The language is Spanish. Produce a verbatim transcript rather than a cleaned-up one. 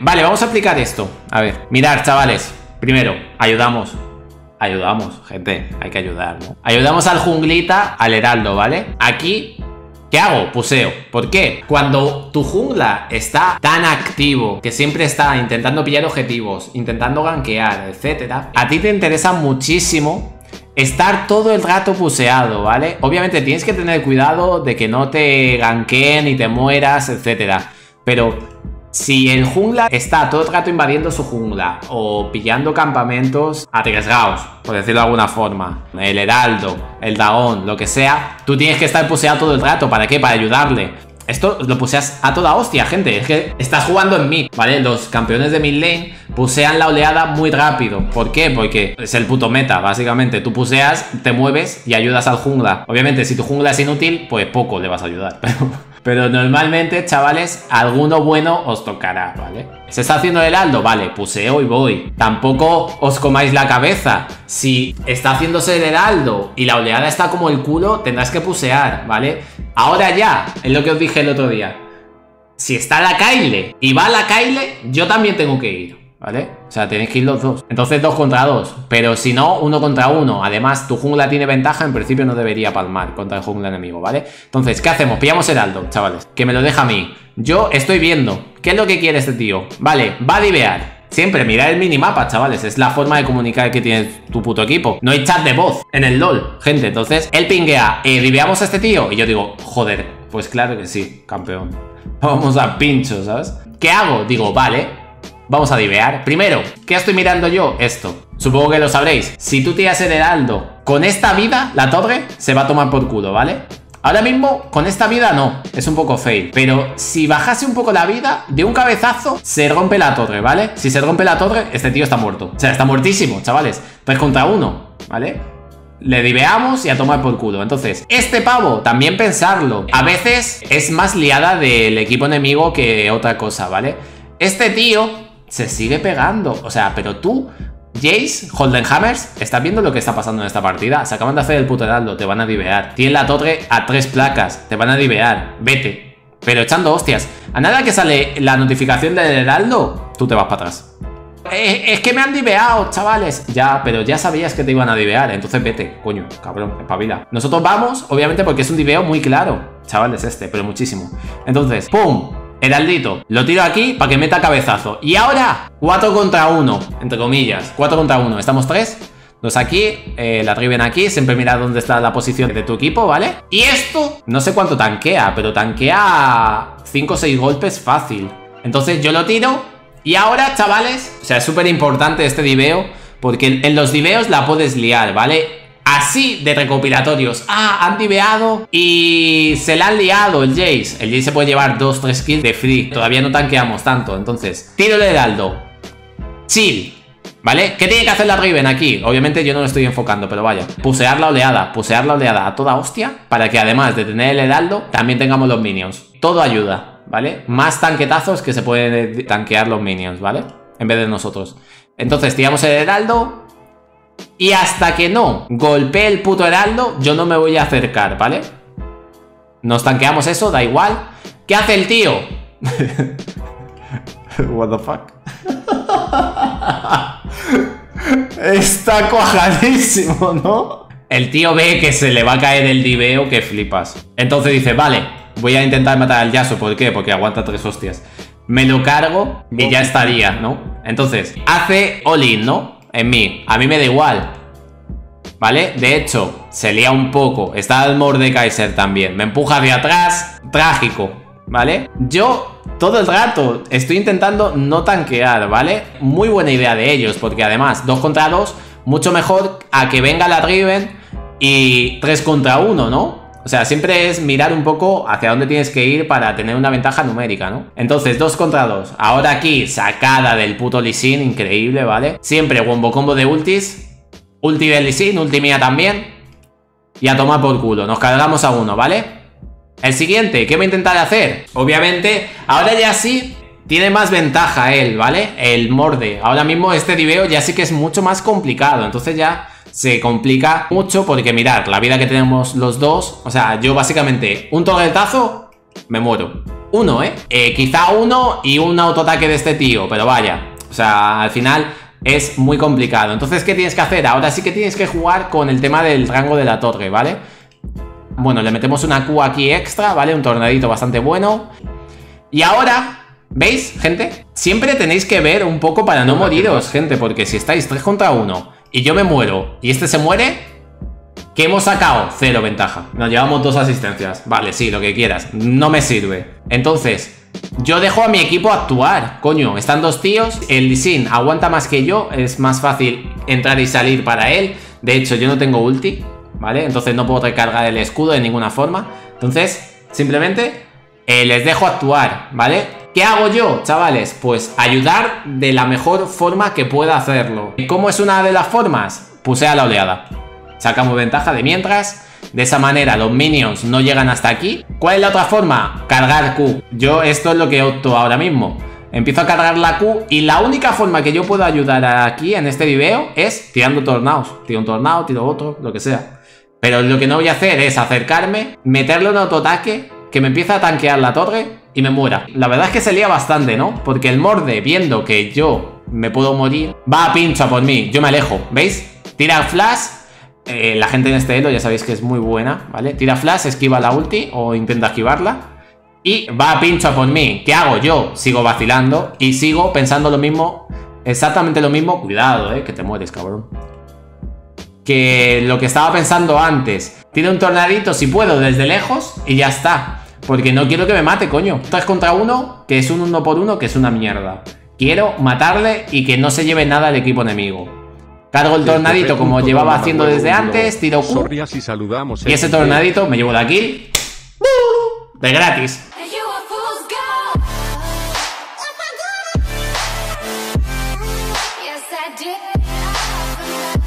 Vale, vamos a aplicar esto. A ver, mirad, chavales. Primero, ayudamos. Ayudamos, gente, hay que ayudar, ¿no? Ayudamos al junglita, al heraldo, ¿vale? Aquí, ¿qué hago? Puseo. ¿Por qué? Cuando tu jungla está tan activo, que siempre está intentando pillar objetivos, intentando gankear, etcétera, a ti te interesa muchísimo estar todo el rato puseado, ¿vale? Obviamente tienes que tener cuidado de que no te gankeen y te mueras, etcétera. Pero si el jungla está todo el rato invadiendo su jungla o pillando campamentos arriesgados, por decirlo de alguna forma, el heraldo, el dragón, lo que sea, tú tienes que estar puseado todo el rato. ¿Para qué? Para ayudarle. Esto lo puseas a toda hostia, gente. Es que estás jugando en mid, ¿vale? Los campeones de mid lane pusean la oleada muy rápido. ¿Por qué? Porque es el puto meta, básicamente. Tú puseas, te mueves y ayudas al jungla. Obviamente, si tu jungla es inútil, pues poco le vas a ayudar. Pero, pero normalmente, chavales, alguno bueno os tocará, ¿vale? ¿Se está haciendo el heraldo? Vale, puseo y voy. Tampoco os comáis la cabeza. Si está haciéndose el heraldo y la oleada está como el culo, tendrás que pusear, ¿vale? Ahora ya, es lo que os dije el otro día. Si está la Kyle y va la Kyle, yo también tengo que ir, ¿vale? O sea, tenéis que ir los dos. Entonces dos contra dos. Pero si no, uno contra uno. Además, tu jungla tiene ventaja. En principio no debería palmar contra el jungla enemigo, ¿vale? Entonces, ¿qué hacemos? Pillamos heraldo, chavales. Que me lo deja a mí. Yo estoy viendo. ¿Qué es lo que quiere este tío? Vale, va a divear. Siempre mirad el minimapa, chavales. Es la forma de comunicar que tiene tu puto equipo. No hay chat de voz en el LoL, gente. Entonces, él pinguea, eh, diveamos a este tío. Y yo digo, joder, pues claro que sí, campeón. Vamos a pincho, ¿sabes? ¿Qué hago? Digo, vale, vamos a divear. Primero, ¿qué estoy mirando yo? Esto. Supongo que lo sabréis. Si tú tiras el heraldo con esta vida, la torre se va a tomar por culo, ¿vale? Ahora mismo, con esta vida no, es un poco fail. Pero si bajase un poco la vida, de un cabezazo, se rompe la torre, ¿vale? Si se rompe la torre, este tío está muerto. O sea, está muertísimo, chavales. tres contra uno, ¿vale? Le diveamos y a tomar por culo. Entonces, este pavo, también pensarlo. A veces es más liada del equipo enemigo que otra cosa, ¿vale? Este tío se sigue pegando. O sea, pero tú... Jace, Holdenhammers, ¿estás viendo lo que está pasando en esta partida? Se acaban de hacer el puto heraldo, te van a divear. Tienen la torre a tres placas, te van a divear. Vete. Pero echando hostias. A nada que sale la notificación del heraldo, tú te vas para atrás. Eh, es que me han diveado, chavales. Ya, pero ya sabías que te iban a divear. Entonces vete, coño, cabrón, espabila. Nosotros vamos, obviamente, porque es un diveo muy claro. Chavales, este, pero muchísimo. Entonces, ¡pum! Heraldito, lo tiro aquí para que meta cabezazo. Y ahora, cuatro contra uno, entre comillas, cuatro contra uno, estamos tres. Dos aquí, eh, la Riven aquí. Siempre mira dónde está la posición de tu equipo, ¿vale? Y esto, no sé cuánto tanquea, pero tanquea cinco o seis golpes fácil. Entonces yo lo tiro. Y ahora, chavales, o sea, es súper importante este diveo, porque en los diveos la puedes liar, ¿vale? Así de recopilatorios. Ah, han diveado y se la han liado el Jace. El Jace se puede llevar dos, tres kills de free. Todavía no tanqueamos tanto. Entonces, tiro el heraldo. Chill. ¿Vale? ¿Qué tiene que hacer la Riven aquí? Obviamente yo no lo estoy enfocando, pero vaya. Pusear la oleada. Pusear la oleada a toda hostia. Para que además de tener el heraldo, también tengamos los minions. Todo ayuda, ¿vale? Más tanquetazos que se pueden tanquear los minions, ¿vale? En vez de nosotros. Entonces, tiramos el heraldo. Y hasta que no golpee el puto heraldo, yo no me voy a acercar, ¿vale? Nos tanqueamos eso, da igual. ¿Qué hace el tío? What the fuck. Está cuajadísimo, ¿no? El tío ve que se le va a caer el diveo, que flipas. Entonces dice, vale, voy a intentar matar al Yasuo. ¿Por qué? Porque aguanta tres hostias. Me lo cargo y ya estaría, ¿no? Entonces, hace all-in, ¿no? En mí, a mí me da igual, ¿vale? De hecho, se lía un poco. Está el Mordekaiser también. Me empuja hacia atrás, trágico, ¿vale? Yo todo el rato estoy intentando no tanquear, ¿vale? Muy buena idea de ellos, porque además dos contra dos, mucho mejor a que venga la Riven y tres contra uno, ¿no? O sea, siempre es mirar un poco hacia dónde tienes que ir para tener una ventaja numérica, ¿no? Entonces, dos contra dos. Ahora aquí, sacada del puto Lee Sin, increíble, ¿vale? Siempre wombo combo de ultis. Ulti de Lee Sin, ulti mía también. Y a tomar por culo. Nos cargamos a uno, ¿vale? El siguiente, ¿qué voy a intentar hacer? Obviamente, ahora ya sí tiene más ventaja él, ¿vale? El Morde. Ahora mismo este diveo ya sí que es mucho más complicado. Entonces ya se complica mucho porque mirad, la vida que tenemos los dos. O sea, yo básicamente un torretazo me muero. Uno, ¿eh? ¿eh? Quizá uno y un autoataque de este tío, pero vaya. O sea, al final es muy complicado. Entonces, ¿qué tienes que hacer? Ahora sí que tienes que jugar con el tema del rango de la torre, ¿vale? Bueno, le metemos una Q aquí extra, ¿vale? Un tornadito bastante bueno. Y ahora, ¿veis, gente? Siempre tenéis que ver un poco para no moriros, gente. Porque si estáis tres contra uno y yo me muero y este se muere, ¿qué hemos sacado? Cero ventaja. Nos llevamos dos asistencias. Vale, sí, lo que quieras. No me sirve. Entonces, yo dejo a mi equipo actuar. Coño, están dos tíos. El Lee Sin aguanta más que yo. Es más fácil entrar y salir para él. De hecho, yo no tengo ulti, ¿vale? Entonces no puedo recargar el escudo de ninguna forma. Entonces, simplemente eh, les dejo actuar, ¿vale? ¿Qué hago yo, chavales? Pues ayudar de la mejor forma que pueda hacerlo. ¿Cómo es una de las formas? Pusea la oleada. Sacamos ventaja de mientras. De esa manera los minions no llegan hasta aquí. ¿Cuál es la otra forma? Cargar Q. Yo esto es lo que opto ahora mismo. Empiezo a cargar la Q y la única forma que yo puedo ayudar aquí en este video es tirando tornados. Tiro un tornado, tiro otro, lo que sea. Pero lo que no voy a hacer es acercarme, meterle un autoataque, que me empiece a tanquear la torre y me muera. La verdad es que se lía bastante, ¿no? Porque el Morde, viendo que yo me puedo morir, va a pincho a por mí. Yo me alejo, ¿veis? Tira flash. Eh, la gente en este elo ya sabéis que es muy buena, ¿vale? Tira flash, esquiva la ulti o intenta esquivarla y va a pincho a por mí. ¿Qué hago? Yo sigo vacilando y sigo pensando lo mismo, exactamente lo mismo. Cuidado, eh, que te mueres, cabrón. Que lo que estaba pensando antes. Tiro un tornadito si puedo desde lejos y ya está. Porque no quiero que me mate, coño. tres contra uno, que es un uno por uno, que es una mierda. Quiero matarle y que no se lleve nada el equipo enemigo. Cargo el tornadito como llevaba haciendo desde antes, tiro Q y ese tornadito me llevo de aquí de gratis. Yes, I did.